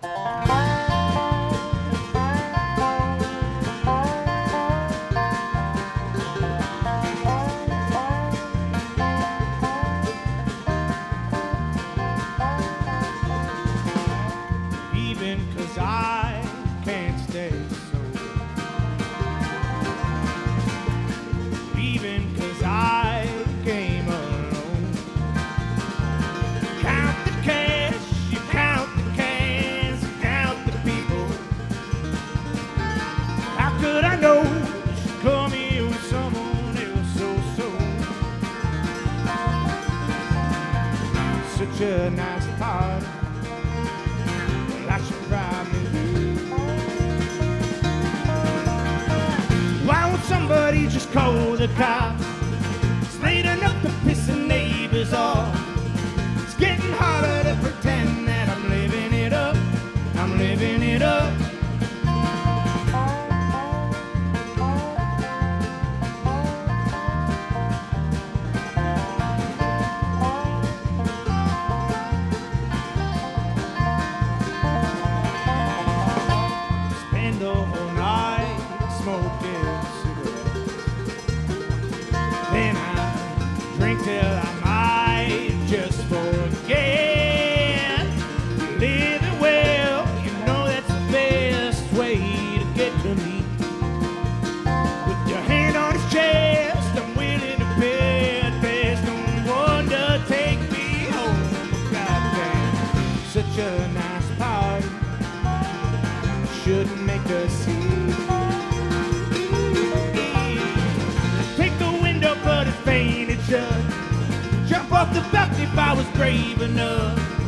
A nice party, well, I should probably leave. Why won't somebody just call the cops? It's late enough to piss the neighbors off. It's getting harder to pretend that I'm living it up. I'm living it up. Till I might just forget. Living well, you know that's the best way to get to me. With your hand on his chest, I'm willing to bet there's no one to take me home. Goddamn, such a nice party, shouldn't make a scene. Take the window, but it's painted shut. Jump off the balcony if I was brave enough.